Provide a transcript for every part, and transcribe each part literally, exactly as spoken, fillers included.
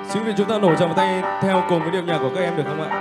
Xin quý vị chúng ta nổ tràng tay theo cùng với điệu nhạc của các em được không ạ?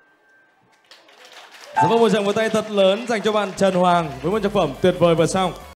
Dạ vâng, một tràng pháo tay thật lớn dành cho bạn Trần Hoàng với một tác phẩm tuyệt vời vừa xong.